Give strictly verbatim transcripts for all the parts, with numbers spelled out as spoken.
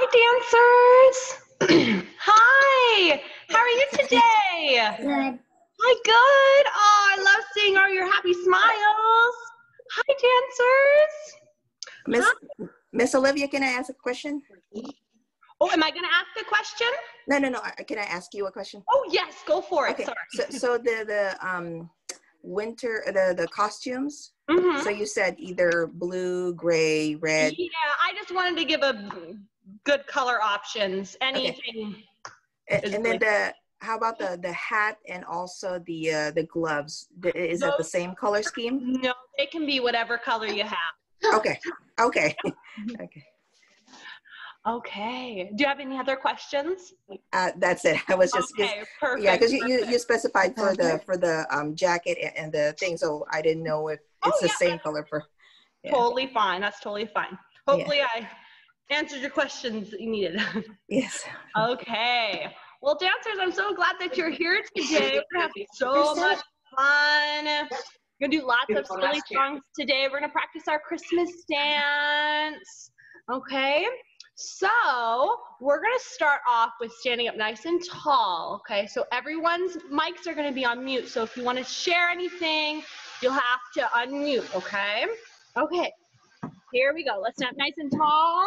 Hi, dancers. Hi. How are you today? Good. Hi, good. Oh, I love seeing all your happy smiles. Hi, dancers. Miss Hi. Miss Olivia, can I ask a question? Oh, am I going to ask a question? No, no, no. Can I ask you a question? Oh, yes. Go for it. Okay. Sorry. So, so the the um winter the the costumes. Mm-hmm. So you said either blue, gray, red. Yeah, I just wanted to give a good color options. Anything. Okay. Is and then really the how about the the hat and also the uh, the gloves? The, is Those, that the same color scheme? No, they can be whatever color you have. Okay. Okay. Okay. Okay. Do you have any other questions? Uh, that's it. I was just, Okay, just perfect. yeah, because you, you you specified for the Perfect. for the um jacket and, and the thing, so I didn't know if it's Oh, the yeah, same color for. Yeah. Totally fine. That's totally fine. Hopefully yeah. I answered your questions that you needed. Yes. Okay. Well, dancers, I'm so glad that you're here today. We're gonna have so much fun. We're gonna do lots of silly songs today. We're gonna practice our Christmas dance. Okay. So we're gonna start off with standing up nice and tall. Okay. So everyone's mics are gonna be on mute. So if you want to share anything, you'll have to unmute. Okay. Okay. Here we go. Let's stand nice and tall.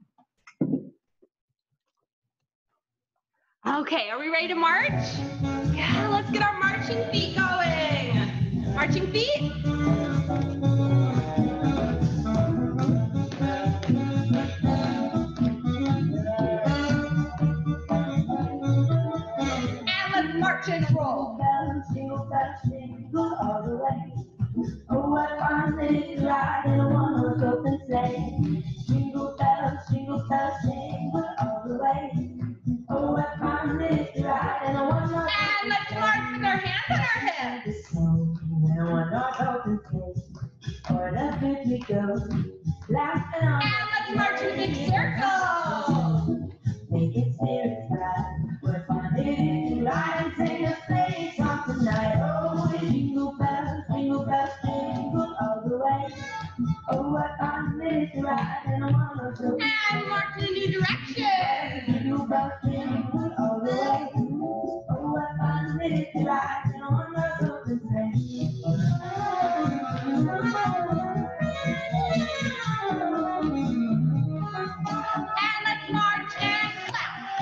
Okay, are we ready to march? Yeah, let's get our marching feet going. Marching feet. And let's march and roll. Oh, what fun it is to ride in a one-horse open sleigh. Jingle bells, jingle bells, jingle all the way. Oh, what fun it is to ride in a one-horse. And let's march with our hands on our hips. In a one-horse open sleigh. Or the bit we go, laughing on. And let's march in a big circle. Make it serious, ride. What fun it is to ride and sing a sleigh song tonight. Oh, jingle bells, jingle bells, jingle all the way. Oh, what fun it is to ride in a one-horse open sleigh. And march in a new direction. Jingle bells, jingle all the way. Oh, what fun it is to ride in a one-horse open sleigh. And let's march and clap.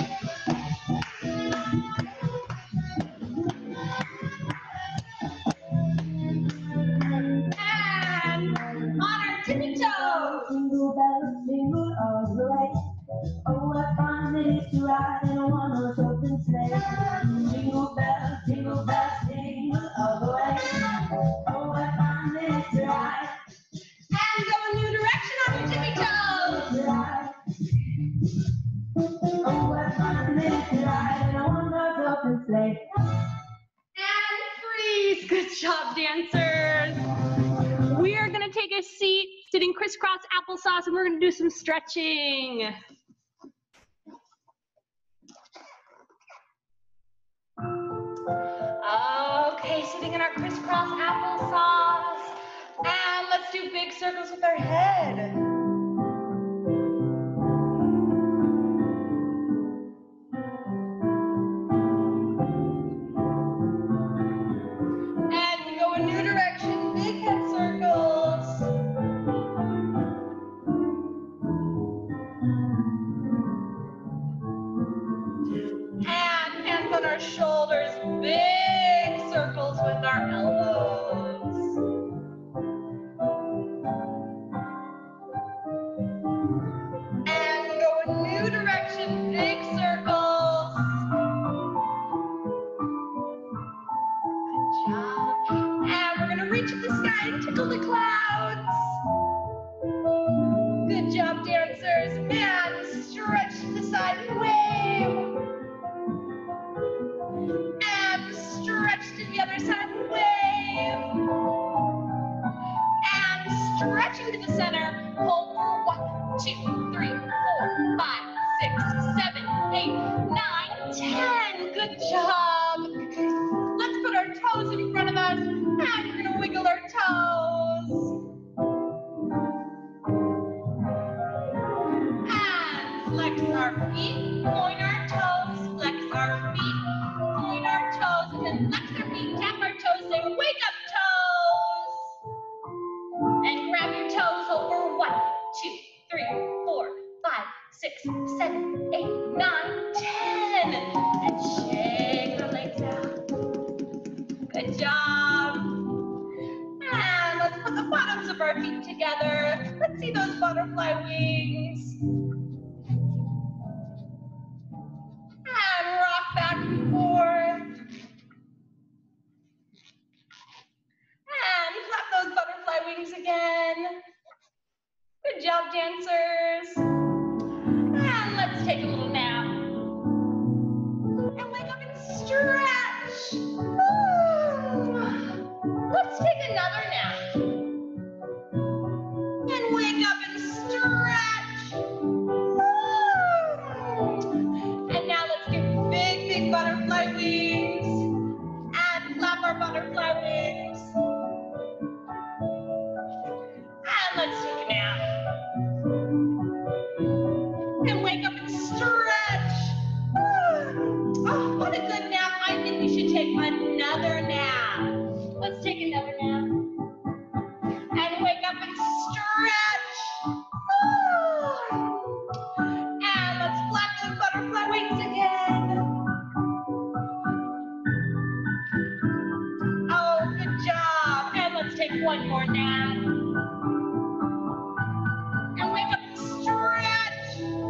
And on our tippy toes. Jingle bells, jingle all the way. Oh, what fun it is to ride in a one-horse open sleigh. Jingle bells, jingle bells, jingle all the way. Oh, what fun it is to ride. And go a new direction on your tippy toes. To ride. Oh, what fun it is to ride in a one-horse open sleigh. And freeze. Good job, dancers. We are going to take a seat, sitting crisscross applesauce, and we're going to do some stretching. Okay, sitting in our crisscross applesauce. And let's do big circles with our head. And we go a new direction, big head circles. And hands on our shoulders, big circles with our elbows. And go a new direction, big circles. Good job. And we're gonna reach at the sky and tickle the clouds. Good job, dancers. And stretch to the side and wave. And stretch to the other side and wave. And stretching to the center. Hold for one, two, three, four, five, six, seven, eight, nine, ten. Good job. Let's put our toes in front of us. And we're gonna wiggle our toes. And flex our butterfly wings. And rock back and forth. And flap those butterfly wings again. Good job, dancers. And let's take a little nap. And wake up and stretch. Woo. Let's take another nap. And wake up and stretch. Woo. And now let's get big, big butterfly wings. And flap our butterfly wings. And let's take a nap. And wake up and stretch. Oh, what a good nap. I think we should take another nap. Let's take another nap. And wake up and stretch. And let's flap those butterfly wings again. Oh, good job. And let's take one more nap. And wake up and stretch.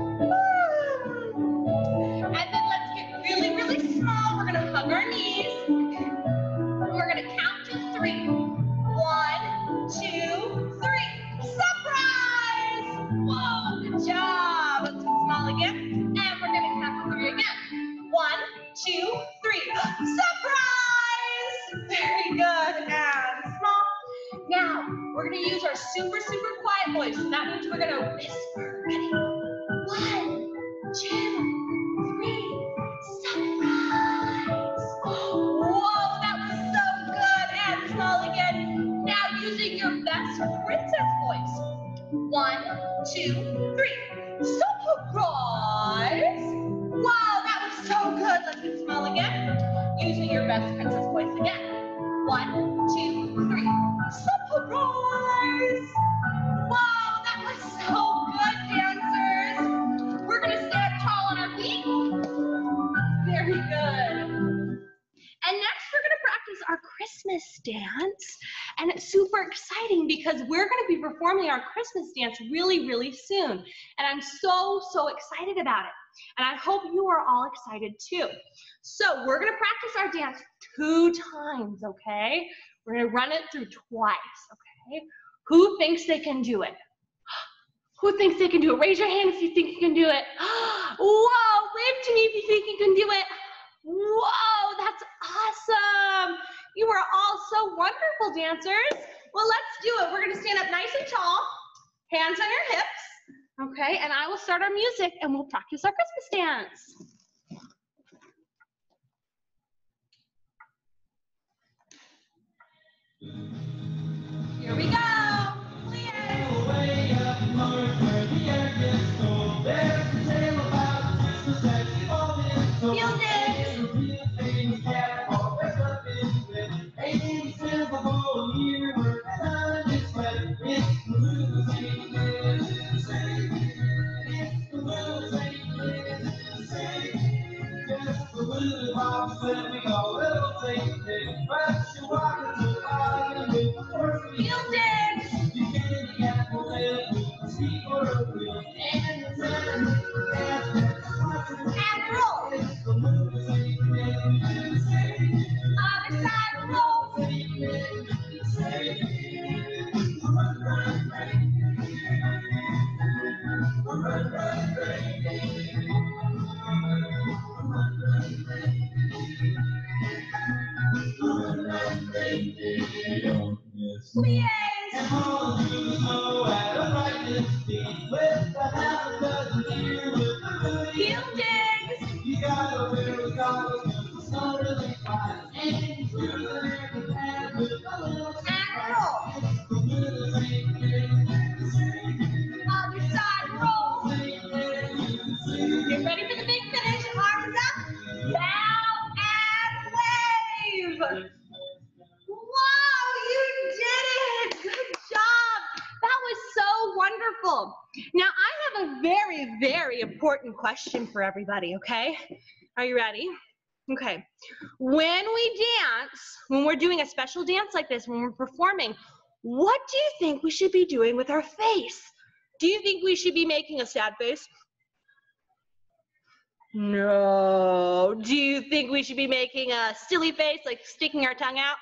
And then let's get really, really small. We're gonna hug our knees. We're gonna count to three. One, two, three. Surprise! Whoa, good job. Let's get small again. And we're gonna count to three again. One, two, three. Surprise! Very good. And small. Now, we're gonna use our super, super quiet voice. That means we're gonna whisper. Ready? One, two, three. Surprise! Whoa, that was so good. And small again. Now, using your best princess voice. One, two, three. Surprise! Wow, that was so good. Let's get small again. Using your best princess voice again. One, two, three. Surprise! Wow, that was so good, dancers. We're gonna stand tall on our feet. Very good. And next we're gonna practice our Christmas dance. And it's super exciting because we're gonna be performing our Christmas dance really, really soon. And I'm so, so excited about it. And I hope you are all excited too. So we're gonna practice our dance two times, okay? We're gonna run it through twice, okay? Who thinks they can do it? Who thinks they can do it? Raise your hand if you think you can do it. Whoa, wave to me if you think you can do it. Whoa, that's awesome. You are all so wonderful, dancers. Well, let's do it. We're gonna stand up nice and tall, hands on your hips, okay? And I will start our music and we'll practice our Christmas dance. Here we go. Field it. Now, I have a very, very important question for everybody, okay? Are you ready? Okay. When we dance, when we're doing a special dance like this, when we're performing, what do you think we should be doing with our face? Do you think we should be making a sad face? No. Do you think we should be making a silly face, like sticking our tongue out?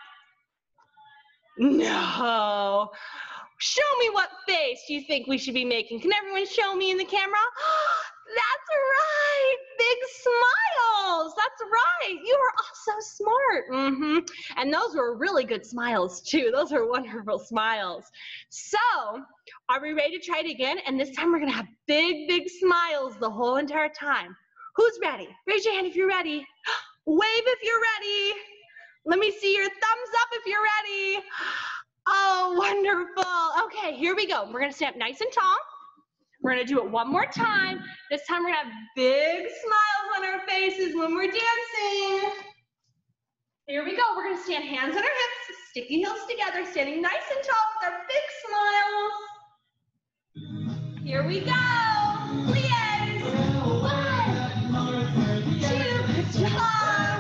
No. Show me what face you think we should be making. Can everyone show me in the camera? That's right. Big smiles. That's right. You are all so smart. Mm-hmm. And those were really good smiles too. Those are wonderful smiles. So, are we ready to try it again? And this time we're going to have big, big smiles the whole entire time. Who's ready? Raise your hand if you're ready. Wave if you're ready. Let me see your thumbs up if you're ready. Oh, wonderful. Okay, here we go. We're going to stand up nice and tall. We're going to do it one more time. This time we're going to have big smiles on our faces when we're dancing. Here we go. We're going to stand hands on our hips, sticky heels together, standing nice and tall with our big smiles. Here we go. Plie. One, two, good job.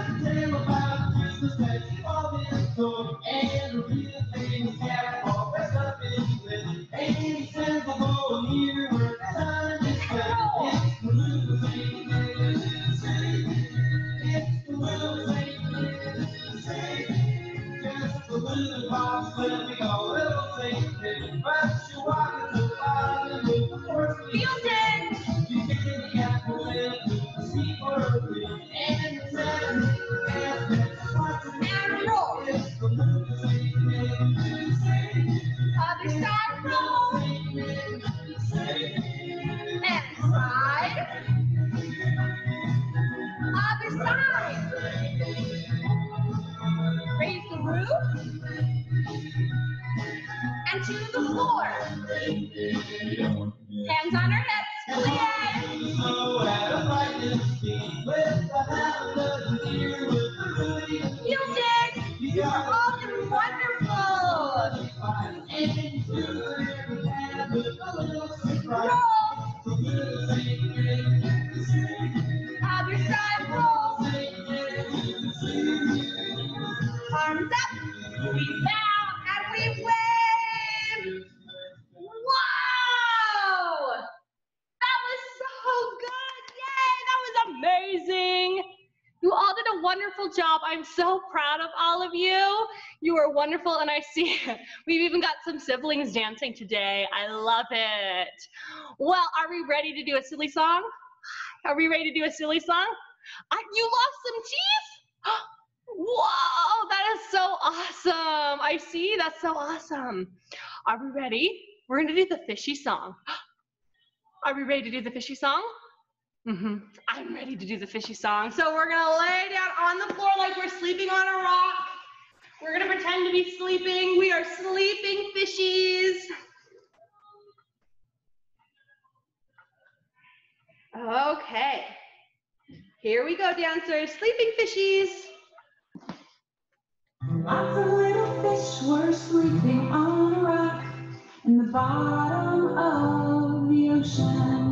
Other side, roll. And slide. Other side. Raise the roof. And to the floor. Hands on our hips. Plie. Heel dig. You are all doing wonderful. Roll. Other side, roll. Arms up. We bow and we wave. Wow! That was so good. Yay, that was amazing. You all did a wonderful job. I'm so proud of all of you. You are wonderful, and I see we've even got some siblings dancing today. I love it. Well, are we ready to do a silly song? Are we ready to do a silly song? Uh, you lost some teeth? Whoa, that is so awesome. I see, that's so awesome. Are we ready? We're gonna do the fishy song. Are we ready to do the fishy song? Mm-hmm. I'm ready to do the fishy song. So we're gonna lay down on the floor like we're sleeping on a rock. We're gonna pretend to be sleeping. We are sleeping fishies. Okay. Here we go, dancers. Sleeping fishies. Lots of little fish were sleeping on a rock in the bottom of the ocean.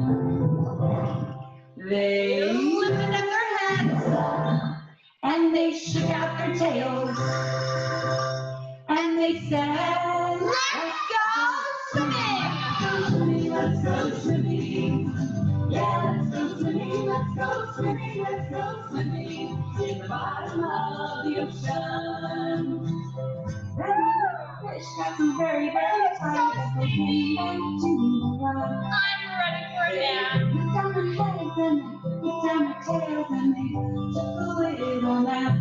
They lifted up their heads and they shook out their tails and they said, "Let's go swimming! Let's go swimming! Yeah, let's go swimming! Let's go swimming! Let's go swimming in the bottom of the ocean." Then the fish got so very, very tired that they came back to the rock. I'm ready for a nap. Looked down their heads and looked down their tails and they took a little nap.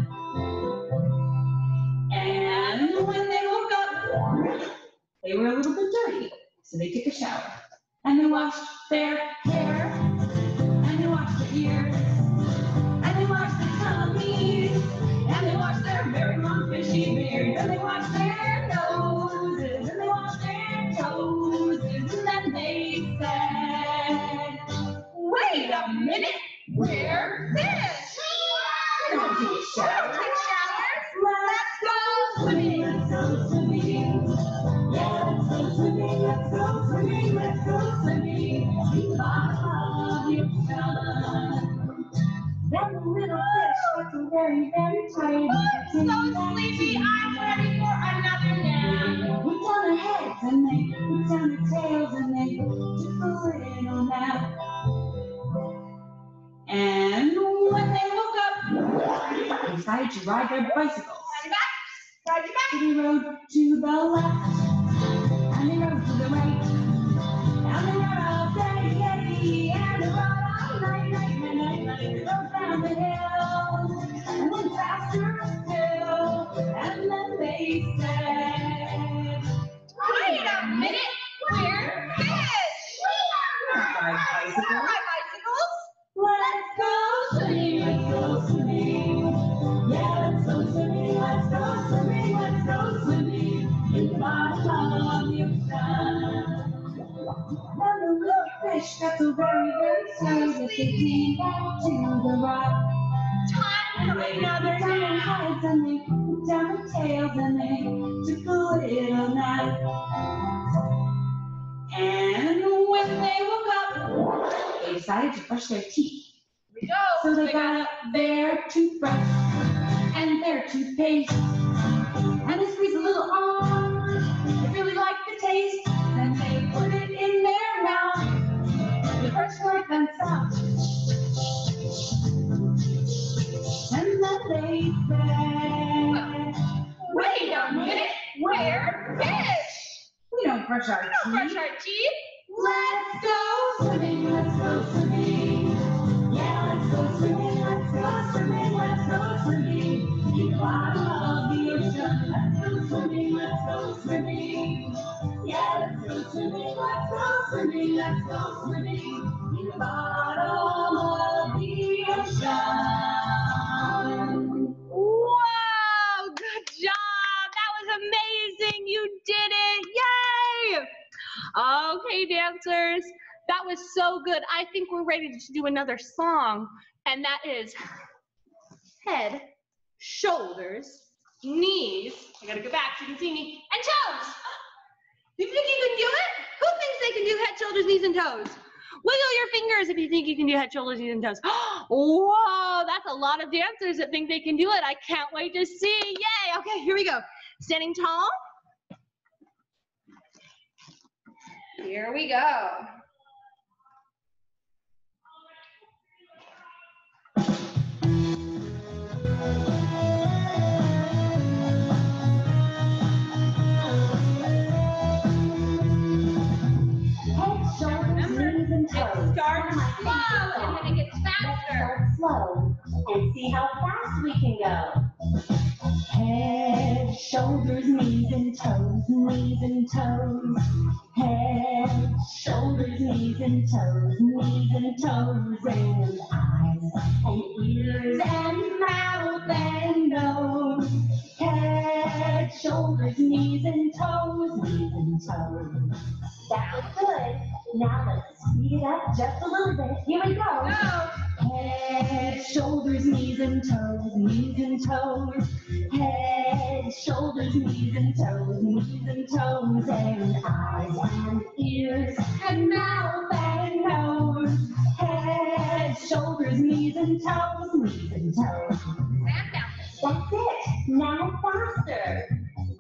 And when they woke up, they were a little bit dirty, so they took a shower. And they washed their hair, and they washed their ears, and they washed their tummies, and they washed their very long fishy beards, and they washed their noses, and they washed their toes, and then they said, "Wait a minute, we're fish! We don't take showers! Let's go swimming! Let's go swimming! Yeah, let's go swimming! Let's go swimming! Let's go swimming! In the bottom of the ocean." Then the little fish got so very, very tired. I'm so sleepy. I'm ready for another nap. Put down their heads and they put down their tails and they took a little nap. And when they woke up, they decided to ride their bicycles. Ride back. Ride your back. They rode to the left and they rode to the right. And they rode all day, yeah, and they rode all night, night, night, night, night. They rode down the hill and went faster still. And then they said, Wait a minute. We're fish. ride bicycles. Ride bicycles. Let's go swimming, let's go swimming. Yeah, let's go swimming, let's go swimming, let's go swimming in the bottom of the ocean. And the little fish got so very, very slow that they came back to the rock. Time for another Put down their nap. heads and they put down their tails and they took a little nap. And when they woke up, they decided to brush their teeth. Here we go. So they got up their toothbrush and their toothpaste. And they squeezed a little on. They really liked the taste. Then they put it in their mouth. They brushed like themselves. And then they said, Wait a minute. We're fish. we don't brush our Don't brush teeth. our teeth. Let's go swimming, let's go swimming. Yeah, let's go swimming, let's go swimming, let's go swimming. In the bottom of the ocean, let's go swimming, let's go swimming. Yeah, let's go swimming, let's go swimming, let's go swimming. In the bottom of the ocean. Wow, good job. That was amazing. You did it. Yay. Okay, dancers, that was so good. I think we're ready to do another song, and that is head, shoulders, knees. I gotta go back so you can see me, and toes. You think you can do it? Who thinks they can do head, shoulders, knees, and toes? Wiggle your fingers if you think you can do head, shoulders, knees, and toes. Whoa, that's a lot of dancers that think they can do it. I can't wait to see. Yay. Okay, here we go. Standing tall. Here we go. Head, shoulders, knees, and It toes. starts slow and then it gets Let's faster. start slow and see how fast we can go. Head, shoulders, knees, and toes, knees and toes. Head, shoulders, knees and toes, knees and toes, and eyes and ears and mouth and nose. Head, shoulders, knees and toes, knees and toes. That was good. Now let's speed it up just a little bit. Here we go. Go. Head, shoulders, knees and toes, knees and toes. Head, shoulders, knees and toes, knees and toes, and eyes and ears and mouth and nose. Head, shoulders, knees and toes, knees and toes. Stand down. That's it. Now faster.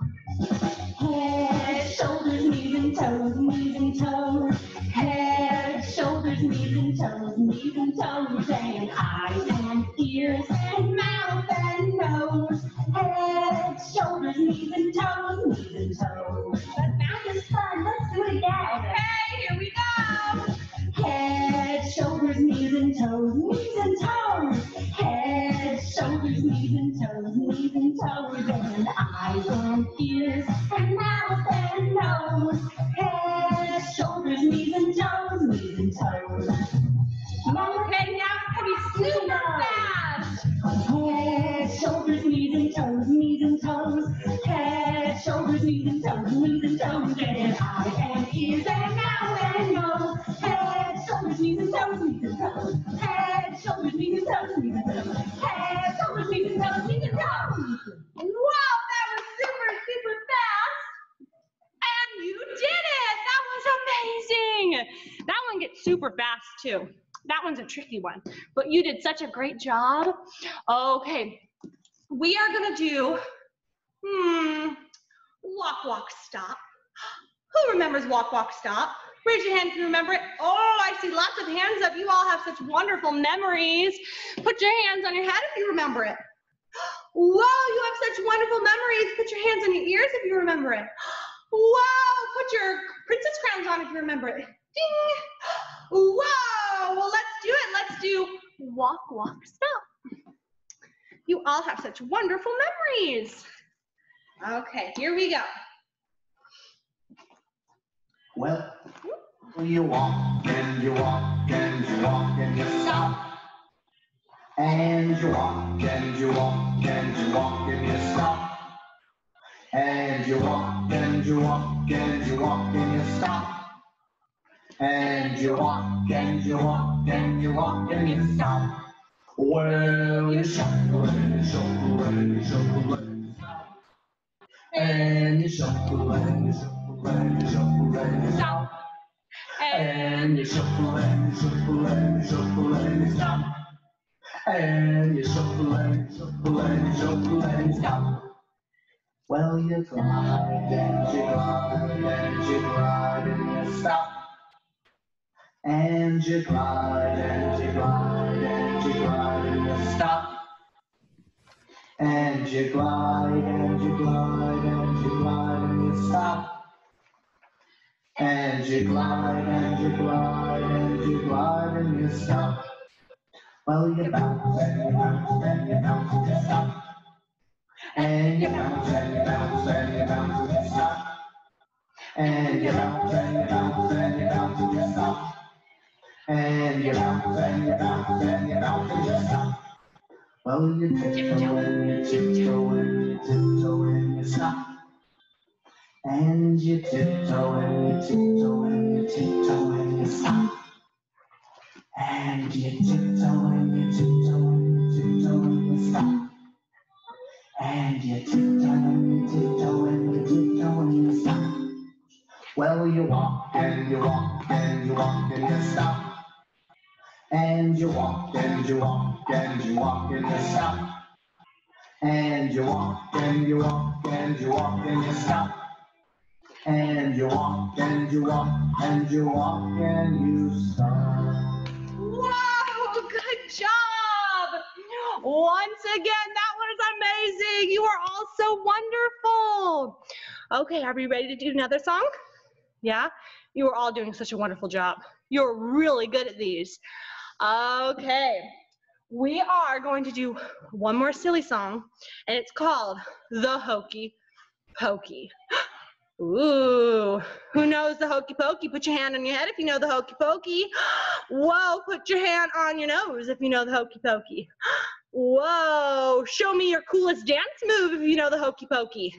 Head, shoulders, knees and toes, knees and toes. Head, shoulders, knees and toes, knees and toes, and eyes and ears and mouth and nose. Head, shoulders, knees and toes, knees and toes. That math is fun. Let's do it again. Okay, here we go. Head, shoulders, knees and toes, knees and toes. Head, shoulders, knees and toes, knees and toes, and eyes and ears and mouth and nose. Head, shoulders, knees and toes, knees and toes. Okay, now it's gonna be super fast. Head, shoulders, knees and toes, knees and toes. Head, shoulders, knees and toes, knees and toes, and eyes and ears and mouth and nose. Head, shoulders, knees and toes, knees and toes. Head, shoulders, knees and toes, knees and toes. Head, shoulders, knees and toes, knees and toes. Wow, that was super, super fast. And you did it. That was amazing. That one gets super fast too. That one's a tricky one, but you did such a great job. Okay, we are gonna do, hmm, walk, walk, stop. Who remembers walk, walk, stop? Raise your hand if you remember it. Oh, I see lots of hands up. You all have such wonderful memories. Put your hands on your head if you remember it. Whoa, you have such wonderful memories. Put your hands on your ears if you remember it. Wow, put your princess crowns on if you remember it. Ding. Wow, well, let's do it. Let's do walk, walk, stop. You all have such wonderful memories. Okay, here we go. Well, you walk and you walk and you walk and you stop. And you walk and you walk and you walk and you stop. And you walk and you walk and you walk and you stop. And you walk and you walk and you walk and you stop. Well, you shuffle and you shuffle and you shuffle and you stop. And you shuffle and you shuffle and you shuffle and you stop. And you shuffle and you shuffle and you shuffle and you stop. And you shuffle and you shuffle and you shuffle and you stop. Well, you glide and you glide and you glide and you stop. And you glide and you glide and you glide and you stop. And you glide and you glide and you glide and you stop. And you glide and you glide and you glide and you stop. Well, you bounce and you bounce and you bounce and you stop. And you bounce and you bounce and you bounce and you stop. And you bounce and you bounce and you bounce and you stop. And you bounce and you bounce and you bounce and you stop. Well, you tiptoe and you tiptoe and you tiptoe and you stop. And you tiptoe and you tiptoe and you tiptoe and you stop. And you tiptoe and you tiptoe and you tiptoe and you stop. And you tiptoe and you tiptoe and you tiptoe and you stop. Well, you walk and you walk and you walk and you stop. And you walk and you walk and you walk and you stop. And you walk and you walk and you walk and you stop. And you walk and you walk and you walk and you stop. Wow, good job. Once again, that was amazing. You are all so wonderful. Okay, are we ready to do another song? Yeah? You are all doing such a wonderful job. You're really good at these. Okay, we are going to do one more silly song, and it's called The Hokey Pokey. Ooh, who knows the hokey pokey? Put your hand on your head if you know the hokey pokey. Whoa, put your hand on your nose if you know the hokey pokey. Whoa, show me your coolest dance move if you know the hokey pokey.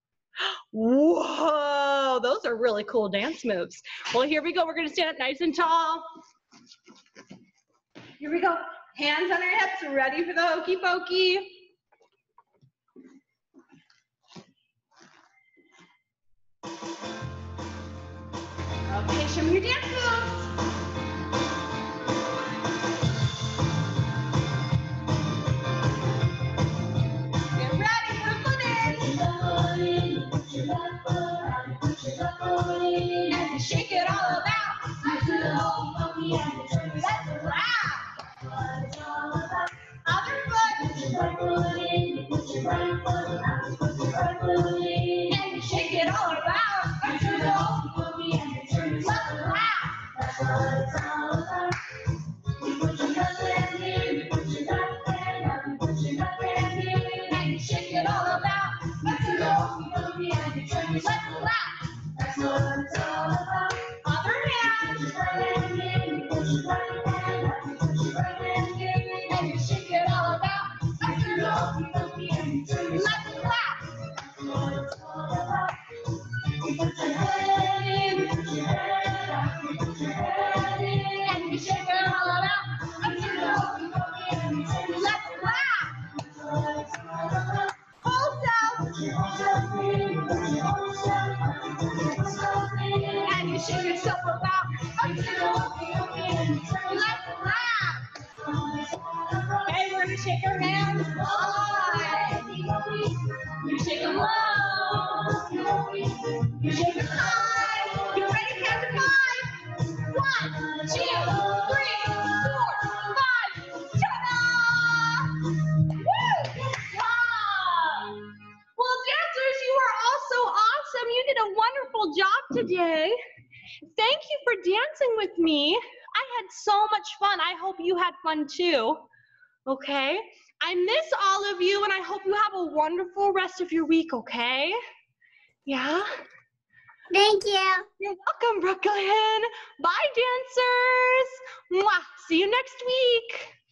Whoa, those are really cool dance moves. Well, here we go. We're going to stand up nice and tall. Here we go. Hands on our hips, ready for the hokey pokey. Okay, show me your dance moves. Get ready for footing. And you shake it all about. I do the hokey pokey and you turn it up and laugh. Other foot. Put your right foot in. Put your right foot out. Put your right foot in. And you shake it all about. I do the hokey pokey and you turn it up and laugh. That's what it's all about. You put your left hand in. You put your right hand out. You put your left hand in. And you shake it all about. I do the hokey pokey and you turn it up and laugh. That's what it's all about. Other hand. Put your right hand in. You put your right hand out. You put your right hand in. And you shake it all about. I do the hokey pokey and you turn it up and laugh. That's what it's all about. You put your head in. You put your head out. You put your head in. And you shake it all about. I do the hokey pokey and you turn it up and laugh. That's what it's all about. Hold down. Put your whole in. Put your whole self out. Put your whole self in. And you shake yourself about. I do the hokey pokey and you turn it up and laugh. Hey, we're gonna shake our hands. One, You shake them low. You shake them high. You ready? Count to five. One, two, three, four, five. Ta-da! Woo! Good job. Well, dancers, you are all so awesome. You did a wonderful job today. Thank you for dancing with me. I had so much fun. I hope you had fun too. Okay? I miss all of you, and I hope you have a wonderful rest of your week, okay? Yeah? Thank you. You're welcome, Brooklyn. Bye, dancers. Mwah. See you next week.